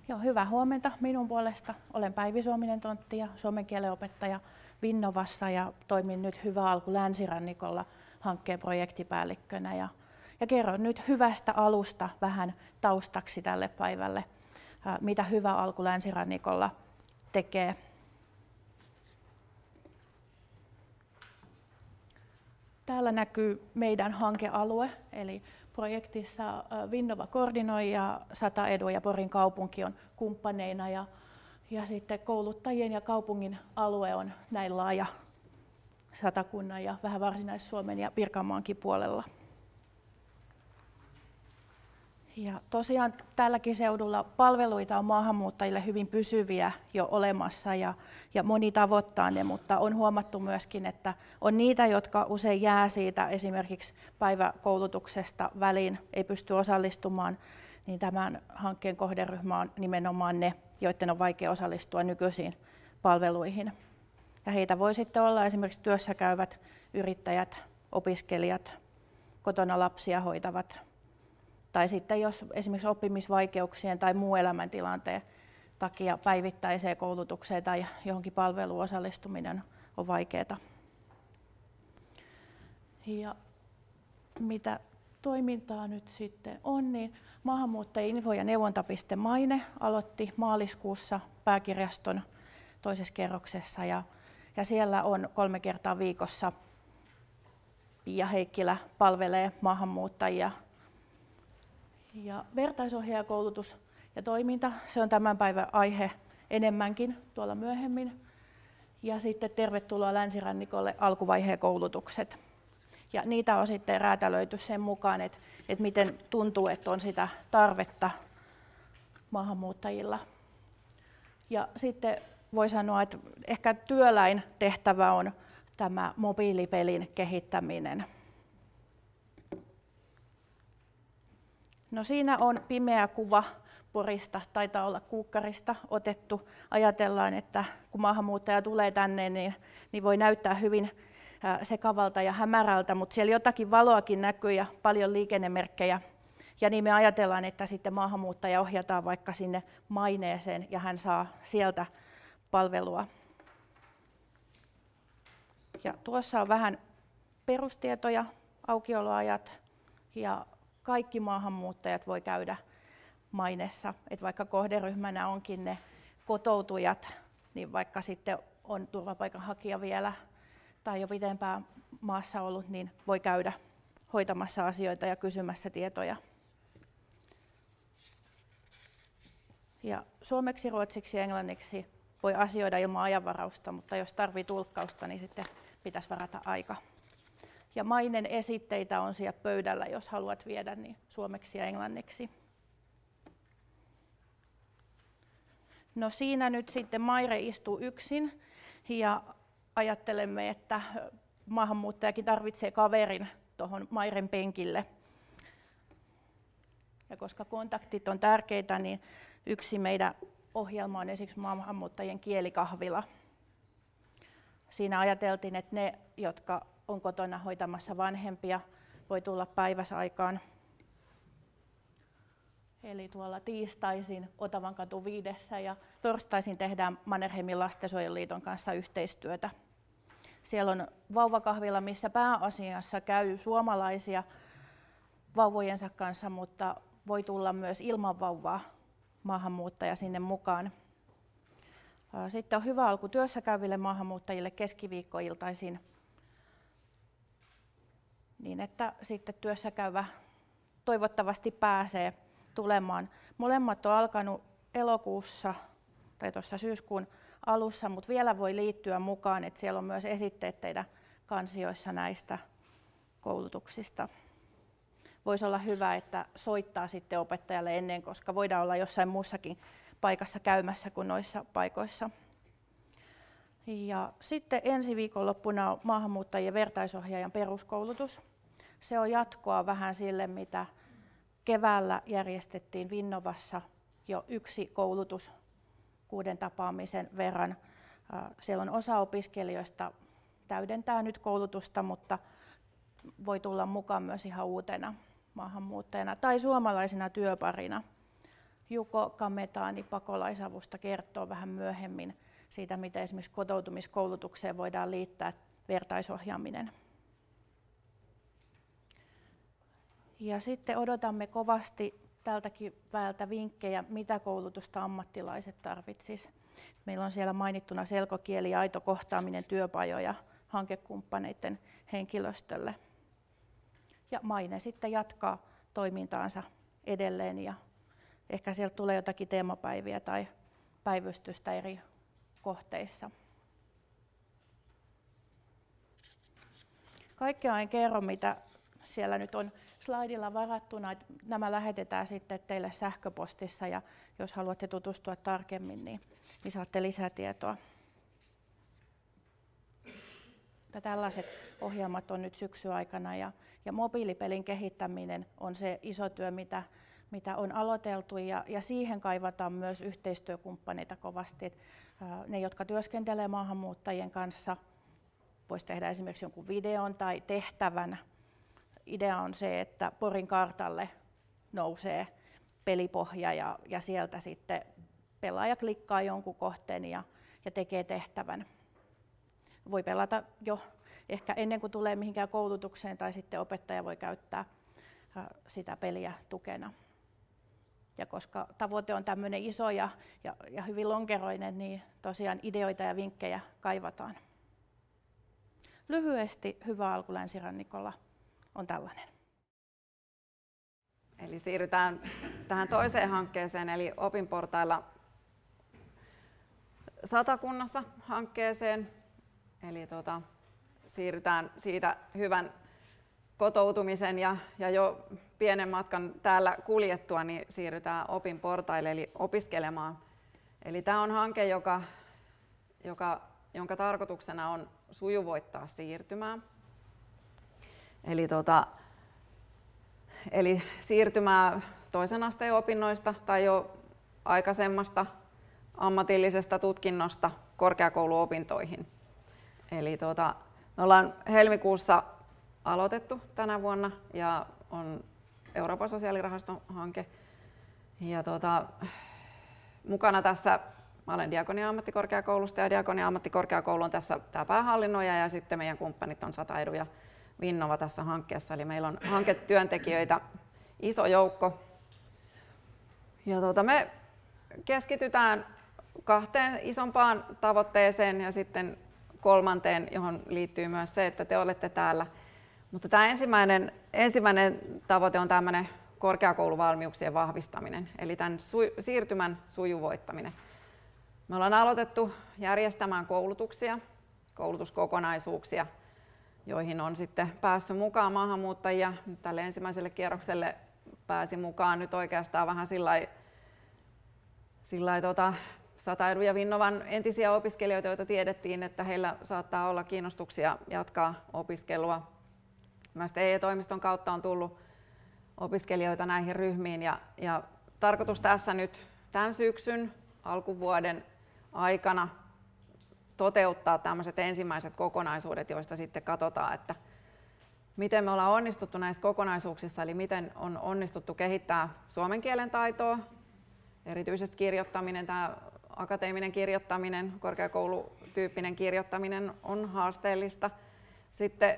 Joo, hyvää huomenta minun puolesta. Olen Päivi Suominen-Tontti ja suomen kielen opettaja Vinnovassa ja toimin nyt Hyvä alku länsirannikolla hankkeen projektipäällikkönä. Ja kerron nyt hyvästä alusta vähän taustaksi tälle päivälle, mitä Hyvä alku länsirannikolla tekee. Täällä näkyy meidän hankealue, eli projektissa Vinnova koordinoi ja SATA-Edu ja Porin kaupunki on kumppaneina ja sitten kouluttajien ja kaupungin alue on näin laaja Satakunnan ja vähän Varsinais-Suomen ja Pirkanmaankin puolella. Ja tosiaan tälläkin seudulla palveluita on maahanmuuttajille hyvin pysyviä jo olemassa ja moni tavoittaa ne, mutta on huomattu myöskin, että on niitä, jotka usein jää siitä esimerkiksi päiväkoulutuksesta väliin, ei pysty osallistumaan, niin tämän hankkeen kohderyhmä on nimenomaan ne, joiden on vaikea osallistua nykyisiin palveluihin. Ja heitä voi sitten olla esimerkiksi työssäkäyvät yrittäjät, opiskelijat, kotona lapsia hoitavat. Tai sitten jos esimerkiksi oppimisvaikeuksien tai muun elämäntilanteen takia päivittäiseen koulutukseen tai johonkin palveluun osallistuminen on vaikeaa. Ja mitä toimintaa nyt sitten on, niin maahanmuuttajien info- ja neuvontapiste Maine aloitti maaliskuussa pääkirjaston toisessa kerroksessa ja siellä on 3 kertaa viikossa Pia Heikkilä palvelee maahanmuuttajia. Ja vertaisohjaajakoulutus ja toiminta, se on tämän päivän aihe enemmänkin tuolla myöhemmin. Ja sitten tervetuloa länsirannikolle alkuvaiheen koulutukset. Ja niitä on sitten räätälöity sen mukaan, että miten tuntuu, että on sitä tarvetta maahanmuuttajilla. Ja sitten voi sanoa, että ehkä työläin tehtävä on tämä mobiilipelin kehittäminen. No siinä on pimeä kuva Porista, taitaa olla Kuukkarista otettu. Ajatellaan, että kun maahanmuuttaja tulee tänne, niin voi näyttää hyvin sekavalta ja hämärältä, mutta siellä jotakin valoakin näkyy ja paljon liikennemerkkejä. Ja niin me ajatellaan, että sitten maahanmuuttaja ohjataan vaikka sinne Maineeseen ja hän saa sieltä palvelua. Ja tuossa on vähän perustietoja, aukioloajat ja kaikki maahanmuuttajat voi käydä Mainessa, että vaikka kohderyhmänä onkin ne kotoutujat, niin vaikka sitten on turvapaikanhakija vielä tai jo pitempään maassa ollut, niin voi käydä hoitamassa asioita ja kysymässä tietoja. Ja suomeksi, ruotsiksi ja englanniksi voi asioida ilman ajanvarausta, mutta jos tarvitsee tulkkausta, niin sitten pitäisi varata aika. Ja Mainen esitteitä on siellä pöydällä, jos haluat viedä niin suomeksi ja englanniksi. No siinä nyt sitten Maire istuu yksin ja ajattelemme, että maahanmuuttajakin tarvitsee kaverin tuohon Mairen penkille. Ja koska kontaktit on tärkeitä, niin yksi meidän ohjelma on esimerkiksi maahanmuuttajien kielikahvila. Siinä ajateltiin, että ne, jotka on kotona hoitamassa vanhempia, voi tulla päiväsaikaan. Eli tuolla tiistaisin Otavankatu 5 ja torstaisin tehdään Mannerheimin lastensuojeluliiton kanssa yhteistyötä. Siellä on vauvakahvila, missä pääasiassa käy suomalaisia vauvojensa kanssa, mutta voi tulla myös ilman vauvaa maahanmuuttaja sinne mukaan. Sitten on Hyvä alku työssäkäyville maahanmuuttajille keskiviikkoiltaisin, niin että sitten työssäkäyvä toivottavasti pääsee tulemaan. Molemmat on alkanut elokuussa tai tuossa syyskuun alussa, mutta vielä voi liittyä mukaan, että siellä on myös esitteet teidän kansioissa näistä koulutuksista. Voisi olla hyvä, että soittaa sitten opettajalle ennen, koska voidaan olla jossain muussakin paikassa käymässä kuin noissa paikoissa. Ja sitten ensi viikonloppuna on maahanmuuttajien vertaisohjaajan peruskoulutus. Se on jatkoa vähän sille, mitä keväällä järjestettiin Vinnovassa jo yksi koulutus 6 tapaamisen verran. Siellä on osa opiskelijoista täydentää nyt koulutusta, mutta voi tulla mukaan myös ihan uutena maahanmuuttajana tai suomalaisena työparina. Juko Kametaani Pakolaisavusta kertoo vähän myöhemmin siitä, miten esimerkiksi kotoutumiskoulutukseen voidaan liittää vertaisohjaaminen. Ja sitten odotamme kovasti tältäkin väeltä vinkkejä, mitä koulutusta ammattilaiset tarvitsisivat. Meillä on siellä mainittuna selkokieli ja aito kohtaaminen työpajoja hankekumppaneiden henkilöstölle. Ja Maine sitten jatkaa toimintaansa edelleen ja ehkä sieltä tulee jotakin teemapäiviä tai päivystystä eri kohteissa. Kaikkea en kerro, mitä siellä nyt on slaidilla varattuna. Nämä lähetetään sitten teille sähköpostissa ja jos haluatte tutustua tarkemmin, niin saatte lisätietoa. Tällaiset ohjelmat on nyt syksyn aikana ja mobiilipelin kehittäminen on se iso työ, mitä on aloiteltu ja siihen kaivataan myös yhteistyökumppaneita kovasti. Ne, jotka työskentelee maahanmuuttajien kanssa, voisi tehdä esimerkiksi jonkun videon tai tehtävän. Idea on se, että Porin kartalle nousee pelipohja ja sieltä sitten pelaaja klikkaa jonkun kohteen ja tekee tehtävän. Voi pelata jo ehkä ennen kuin tulee mihinkään koulutukseen tai sitten opettaja voi käyttää sitä peliä tukena. Ja koska tavoite on tämmöinen iso ja hyvin lonkeroinen, niin tosiaan ideoita ja vinkkejä kaivataan. Lyhyesti Hyvä alku länsirannikolla on tällainen. Eli siirrytään tähän toiseen hankkeeseen, eli Opinportailla Satakunnassa hankkeeseen. Eli siirrytään siitä hyvän kotoutumisen ja jo pienen matkan täällä kuljettua, niin siirrytään Opinportaille eli opiskelemaan. Eli tämä on hanke, jonka tarkoituksena on sujuvoittaa siirtymää. Eli siirtymää toisen asteen opinnoista tai jo aikaisemmasta ammatillisesta tutkinnosta korkeakouluopintoihin. Eli me ollaan helmikuussa aloitettu tänä vuonna ja on Euroopan sosiaalirahaston hanke. Ja mukana tässä mä olen Diakonia-ammattikorkeakoulusta ja Diakonia-ammattikorkeakoulu on tässä tämä päähallinnoija ja sitten meidän kumppanit on Sata Edu ja Vinnova tässä hankkeessa. Eli meillä on hanketyöntekijöitä iso joukko. Ja me keskitytään kahteen isompaan tavoitteeseen ja sitten kolmanteen, johon liittyy myös se, että te olette täällä. Mutta tämä ensimmäinen tavoite on tämmöinen korkeakouluvalmiuksien vahvistaminen, eli tämän siirtymän sujuvoittaminen. Me ollaan aloitettu järjestämään koulutuskokonaisuuksia, joihin on sitten päässyt mukaan maahanmuuttajia. Tälle ensimmäiselle kierrokselle pääsi mukaan nyt oikeastaan vähän Sata Edu ja Vinnovan entisiä opiskelijoita, joita tiedettiin, että heillä saattaa olla kiinnostuksia jatkaa opiskelua. Myös TE-toimiston kautta on tullut opiskelijoita näihin ryhmiin ja tarkoitus tässä nyt tämän syksyn alkuvuoden aikana toteuttaa tämmöiset ensimmäiset kokonaisuudet, joista sitten katsotaan, että miten me ollaan onnistuttu näissä kokonaisuuksissa, eli miten on onnistuttu kehittää suomen kielen taitoa, erityisesti kirjoittaminen, tämä akateeminen kirjoittaminen, korkeakoulutyyppinen kirjoittaminen on haasteellista. Sitten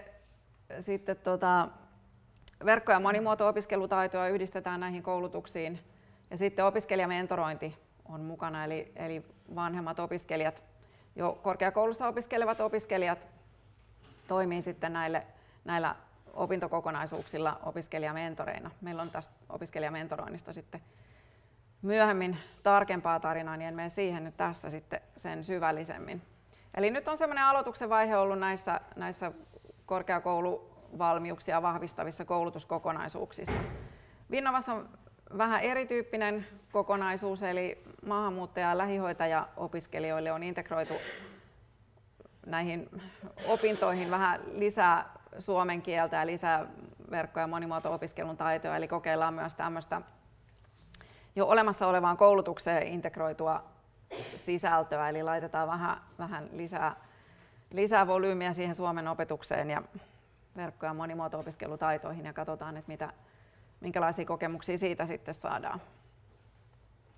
verkko- ja monimuoto-opiskelutaitoa yhdistetään näihin koulutuksiin ja sitten opiskelijamentorointi on mukana, eli vanhemmat opiskelijat, jo korkeakoulussa opiskelevat opiskelijat toimii sitten näillä opintokokonaisuuksilla opiskelijamentoreina. Meillä on tästä opiskelijamentoroinnista sitten myöhemmin tarkempaa tarinaa, niin en mene siihen nyt tässä sitten sen syvällisemmin. Eli nyt on semmoinen aloituksen vaihe ollut näissä korkeakouluvalmiuksia vahvistavissa koulutuskokonaisuuksissa. Vinnovassa on vähän erityyppinen kokonaisuus, eli maahanmuuttaja- ja lähihoitaja-opiskelijoille on integroitu näihin opintoihin vähän lisää suomen kieltä ja lisää verkko- ja monimuoto-opiskelun taitoja, eli kokeillaan myös tämmöistä jo olemassa olevaan koulutukseen integroitua sisältöä, eli laitetaan vähän lisää volyymiä siihen suomen opetukseen ja verkko- ja monimuoto-opiskelutaitoihin ja katsotaan, että minkälaisia kokemuksia siitä sitten saadaan.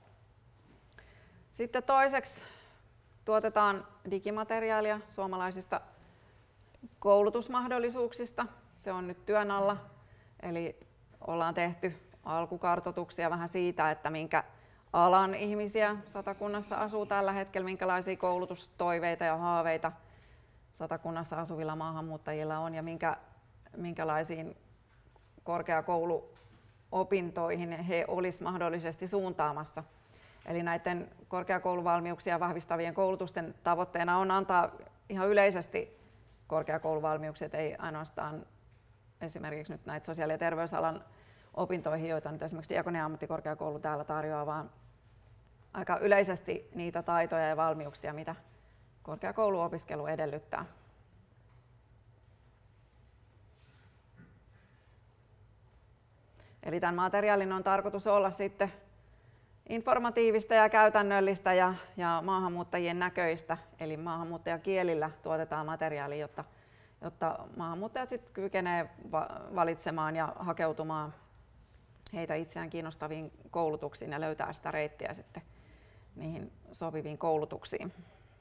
Sitten toiseksi tuotetaan digimateriaalia suomalaisista koulutusmahdollisuuksista. Se on nyt työn alla, eli ollaan tehty alkukartoituksia vähän siitä, että minkä alan ihmisiä Satakunnassa asuu tällä hetkellä, minkälaisia koulutustoiveita ja haaveita Satakunnassa asuvilla maahanmuuttajilla on ja minkälaisiin korkeakouluopintoihin he olisi mahdollisesti suuntaamassa. Eli näiden korkeakouluvalmiuksia vahvistavien koulutusten tavoitteena on antaa ihan yleisesti korkeakouluvalmiuksia, ei ainoastaan esimerkiksi nyt näitä sosiaali- ja terveysalan opintoihin, joita nyt esimerkiksi Diakonia ammattikorkeakoulu täällä tarjoaa, vaan aika yleisesti niitä taitoja ja valmiuksia, mitä korkeakouluopiskelu edellyttää. Eli tämän materiaalin on tarkoitus olla sitten informatiivista ja käytännöllistä ja maahanmuuttajien näköistä, eli maahanmuuttajakielillä tuotetaan materiaali, jotta maahanmuuttajat sitten kykenevät valitsemaan ja hakeutumaan heitä itseään kiinnostaviin koulutuksiin ja löytää sitä reittiä sitten niihin sopiviin koulutuksiin.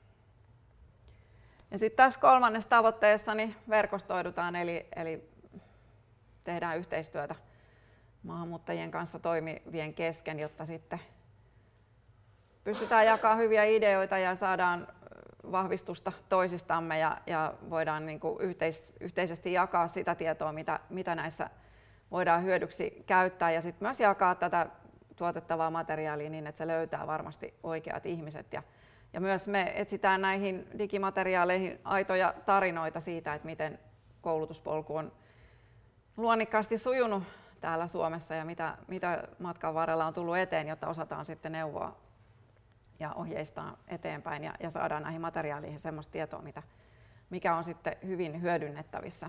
Ja sitten tässä kolmannessa tavoitteessa niin verkostoidutaan, eli tehdään yhteistyötä maahanmuuttajien kanssa toimivien kesken, jotta sitten pystytään jakamaan hyviä ideoita ja saadaan vahvistusta toisistamme ja voidaan niin kuin yhteisesti jakaa sitä tietoa, mitä näissä voidaan hyödyksi käyttää ja sitten myös jakaa tätä tuotettavaa materiaalia niin, että se löytää varmasti oikeat ihmiset. Ja myös me etsitään näihin digimateriaaleihin aitoja tarinoita siitä, että miten koulutuspolku on luonnikkaasti sujunut täällä Suomessa ja mitä matkan varrella on tullut eteen, jotta osataan sitten neuvoa ja ohjeistaa eteenpäin ja saadaan näihin materiaaleihin semmoista tietoa, mikä on sitten hyvin hyödynnettävissä.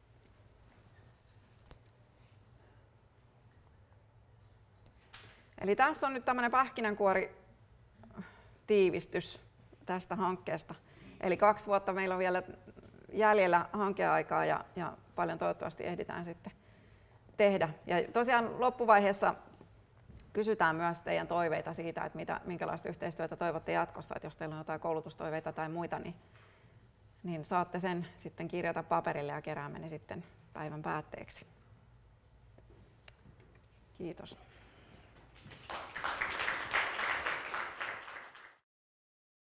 Eli tässä on nyt tämmöinen pähkinänkuoritiivistys tästä hankkeesta. Eli 2 vuotta meillä on vielä jäljellä hankeaikaa ja paljon toivottavasti ehditään sitten tehdä. Ja tosiaan loppuvaiheessa kysytään myös teidän toiveita siitä, että minkälaista yhteistyötä toivotte jatkossa. Että jos teillä on jotain koulutustoiveita tai muita, niin saatte sen sitten kirjata paperille ja keräämme ne sitten päivän päätteeksi. Kiitos.